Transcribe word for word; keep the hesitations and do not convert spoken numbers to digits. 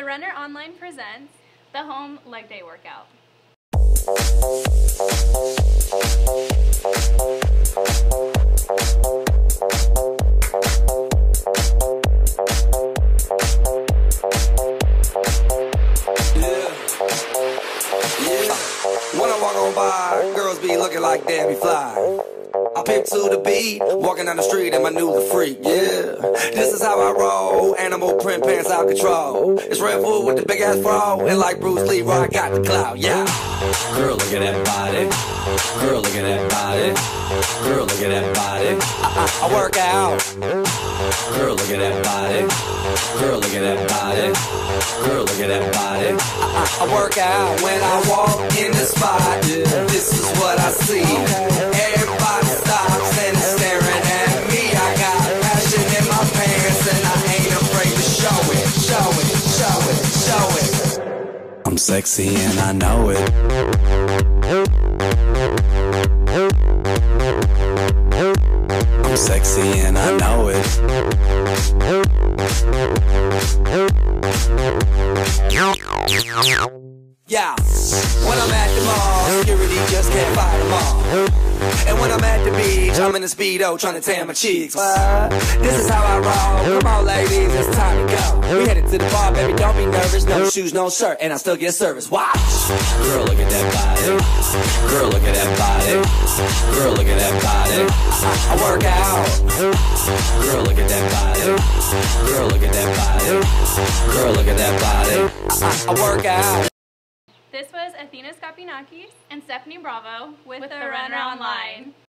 Runner Online presents the Home Leg Day Workout. Yeah, yeah. When I walk on by, girls be looking like Debbie Fly. I pimp to the beat, walking down the street and my new the freak, yeah. This is how I roll, animal print pants out control. It's Red Bull with the big ass bra, and like Bruce Lee, I got the clout, yeah. Girl, look at that body. Girl, look at that body. Girl, look at that body. I, I, I work out. Girl, look at that body. Girl, look at that body. Girl, look at that body. I, I, I work out when I walk in the spot. Yeah. This is what I see. Everybody stops and is staring at me. I got passion in my pants and I ain't afraid to show it, show it, show it, show it. I'm sexy and I know it. I'm sexy and I know it. Yeah, when I'm at the mall, security just can't fight them all. And when I'm at the beach, I'm in a Speedo trying to tan my cheeks. What? This is how I roll. Come on, ladies, it's time to go. We headed to the bar, baby, don't be nervous. No shoes, no shirt, and I still get service. Watch. Girl, look at that body. Girl, look at that body. Girl, look at that body. I, I work out. Girl, look at that body. Girl, look at that body. Girl, look at that body. I, I, I work out. This was Athena Skapinakis and Stephany with, with the Runner Online.